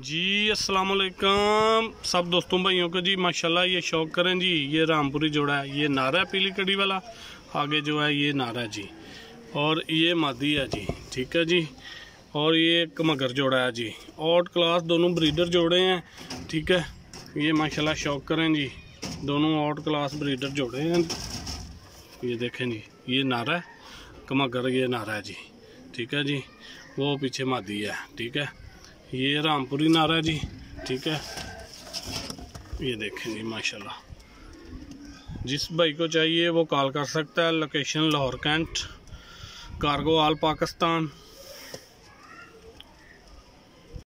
जी अस्सलाम वालेकुम सब दोस्तों भाइयों को जी माशाल्लाह। ये शौक करें जी, ये रामपुरी जोड़ा है। ये नारा है पीली कड़ी वाला, आगे जो है ये नारा है जी, और ये मादी है जी, ठीक है जी। और ये एक मगर जोड़ा है जी, आउट क्लास दोनों ब्रीडर जोड़े हैं, ठीक है। ये माशाल्लाह शौक करें जी, दोनों आउट क्लास ब्रीडर जोड़े हैं। ये देखें जी, ये नारा है मगर, ये नारा है जी, ठीक है जी। वो पीछे मादी है, ठीक है। ये रामपुरी नारा है जी, ठीक है। ये देखें जी माशाल्लाह। जिस भाई को चाहिए वो कॉल कर सकता है। Location Lahore Cantt, cargo all Pakistan.